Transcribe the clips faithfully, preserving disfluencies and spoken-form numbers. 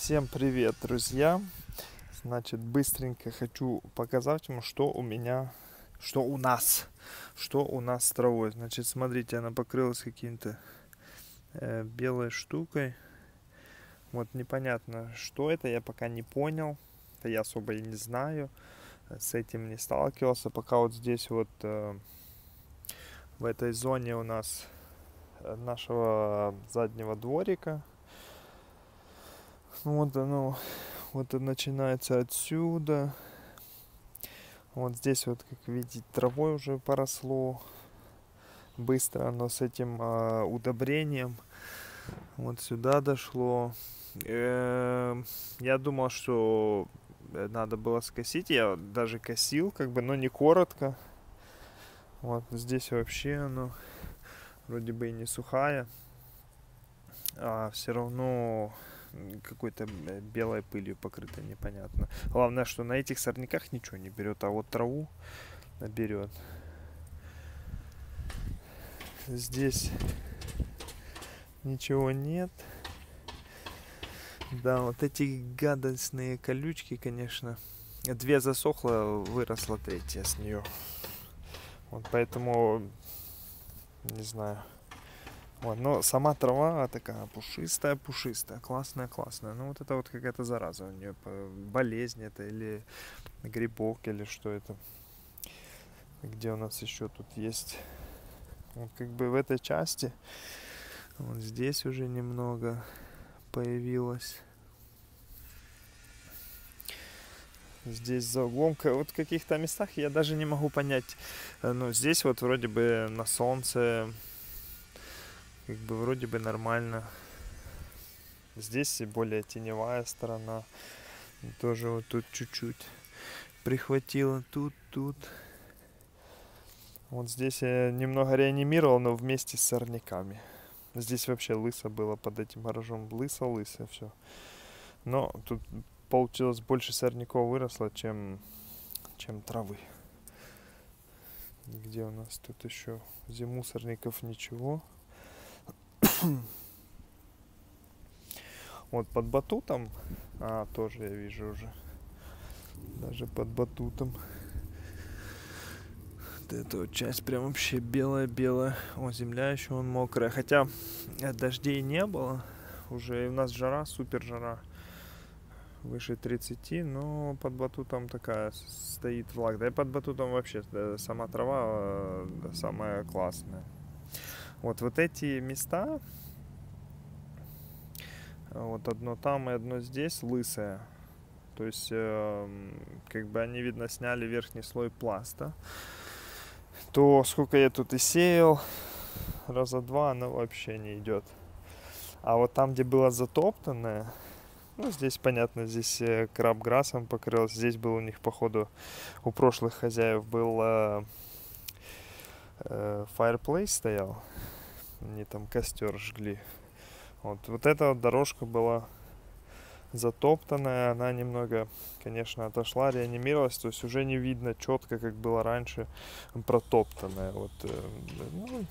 Всем привет, друзья! Значит, быстренько хочу показать вам, что у меня, что у нас, что у нас с травой. Значит, смотрите, она покрылась каким-то э, белой штукой. Вот непонятно, что это, я пока не понял. Это я особо и не знаю. С этим не сталкивался. Пока вот здесь вот э, в этой зоне у нас нашего заднего дворика. Вот оно, вот это начинается отсюда. Вот здесь вот, как видите, травой уже поросло быстро, но с этим э, удобрением вот сюда дошло. Э, я думал, что надо было скосить, я даже косил, как бы, но не коротко. Вот здесь вообще оно вроде бы и не сухая, а все равно какой-то белой пылью покрыто, непонятно. Главное, что на этих сорняках ничего не берет, а вот траву берет. Здесь ничего нет. Да, вот эти гадостные колючки, конечно. Две засохло, выросла третья с нее. Вот поэтому, не знаю. Вот, но сама трава такая пушистая, пушистая, классная, классная. Ну вот это вот какая-то зараза у нее, болезнь это или грибок, или что это. Где у нас еще тут есть? Вот как бы в этой части, вот здесь уже немного появилось. Здесь за углом, вот в каких-то местах я даже не могу понять. Ну здесь вот вроде бы на солнце, как бы вроде бы нормально. Здесь более теневая сторона. Тоже вот тут чуть-чуть прихватило. Тут, тут. Вот здесь я немного реанимировал, но вместе с сорняками. Здесь вообще лысо было под этим гаражом. Лысо-лысо все. Но тут получилось больше сорняков выросло, чем, чем травы. Где у нас тут еще? Зиму сорняков ничего. Вот под батутом, а, тоже я вижу уже, даже под батутом. Вот эта вот часть прям вообще белая-белая. О, земля еще вон мокрая, хотя дождей не было, уже у нас жара, супер жара, выше тридцати, но под батутом такая стоит влага. Да и под батутом вообще да, сама трава да, самая классная. Вот, вот эти места, вот одно там и одно здесь лысое. То есть, э, как бы они, видно, сняли верхний слой пласта. То сколько я тут и сеял, раза два оно вообще не идет. А вот там, где было затоптанное, ну, здесь, понятно, здесь крабграссом покрылось. Здесь был у них, походу, у прошлых хозяев был э, э, fireplace стоял. Они там костер жгли. Вот, вот эта вот дорожка была затоптанная, она немного, конечно, отошла, реанимировалась, то есть уже не видно четко, как было раньше, протоптанная. Вот, ну,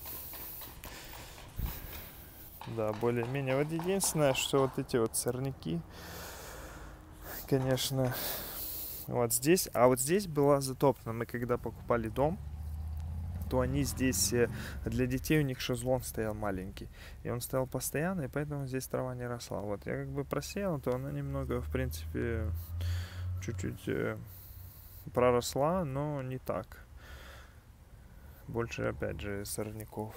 да, более-менее. Вот единственное, что вот эти вот сорняки, конечно, вот здесь, а вот здесь была затоптана. Мы когда покупали дом, то они здесь, для детей у них шезлонг стоял маленький. И он стоял постоянно, и поэтому здесь трава не росла. Вот я как бы просеял, то она немного, в принципе, чуть-чуть проросла, но не так. Больше, опять же, сорняков.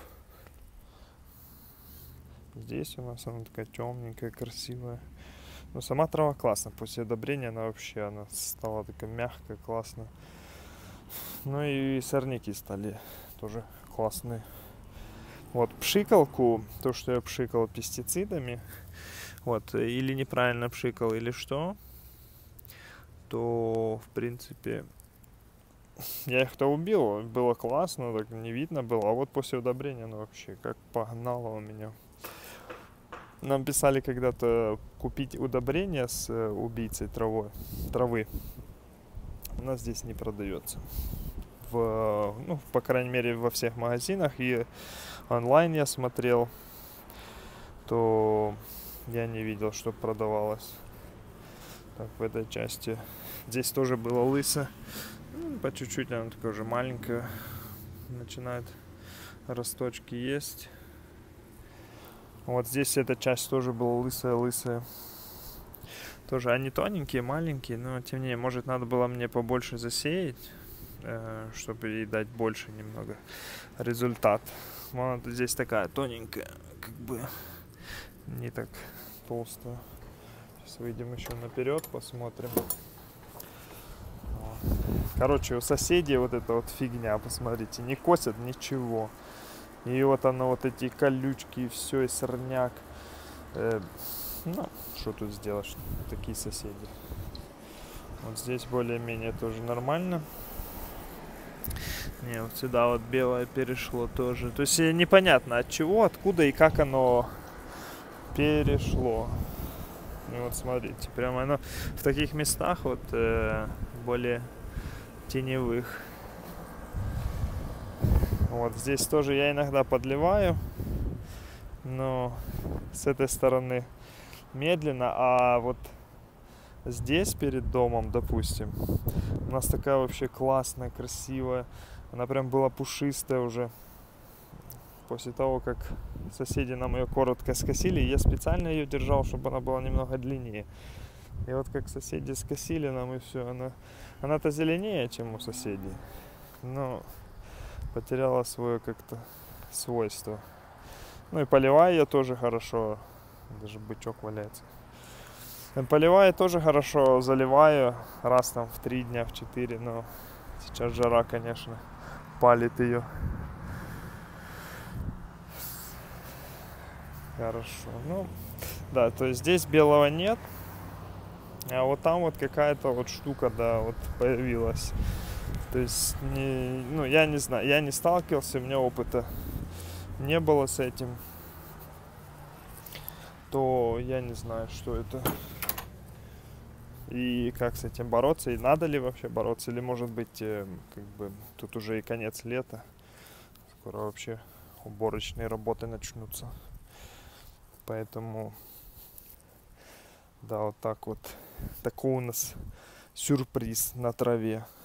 Здесь у нас она такая темненькая, красивая. Но сама трава классная. После удобрения она вообще она стала такая мягкая, классная. Ну и сорняки стали тоже классные. Вот пшикалку, то, что я пшикал пестицидами, вот, или неправильно пшикал, или что, то, в принципе, я их-то убил, было классно, так не видно было, а вот после удобрения, ну вообще, как погнало у меня. Нам писали когда-то купить удобрение с убийцей травой, травы. У нас здесь не продается. В, ну, по крайней мере, во всех магазинах и онлайн я смотрел, то я не видел, что продавалось. Так, в этой части. Здесь тоже было лысо. Ну, по чуть-чуть она такая уже маленькая. Начинает росточки есть. Вот здесь эта часть тоже была лысая-лысая. Тоже они тоненькие, маленькие, но тем не менее, может, надо было мне побольше засеять, э, чтобы ей дать больше немного результат. Вот здесь такая тоненькая, как бы не так толстая. Сейчас выйдем еще наперед, посмотрим. Вот. Короче, у соседей вот эта вот фигня, посмотрите, не косят ничего. И вот оно, вот эти колючки, и все, и сорняк. Э, ну, что тут сделаешь, такие соседи. Вот здесь более-менее тоже нормально. Не, вот сюда вот белое перешло тоже. То есть непонятно от чего, откуда и как оно перешло. И вот смотрите, прямо оно в таких местах вот э, более теневых. Вот здесь тоже я иногда подливаю, но с этой стороны медленно, а вот здесь перед домом, допустим, у нас такая вообще классная, красивая, она прям была пушистая уже. После того, как соседи нам ее коротко скосили, я специально ее держал, чтобы она была немного длиннее. И вот как соседи скосили нам, и все, она, она-то зеленее, чем у соседей, но потеряла свое как-то свойство. Ну и поливаю я тоже хорошо, даже бычок валяется. Поливаю тоже хорошо, заливаю раз там в три дня, в четыре, но сейчас жара, конечно, палит ее. Хорошо, ну да, то есть здесь белого нет, а вот там вот какая-то вот штука, да, вот появилась. То есть, не, ну я не знаю, я не сталкивался, у меня опыта не было с этим, то я не знаю, что это и как с этим бороться, и надо ли вообще бороться, или может быть, как бы тут уже и конец лета, скоро вообще уборочные работы начнутся. Поэтому, да, вот так вот. Такой у нас сюрприз на траве.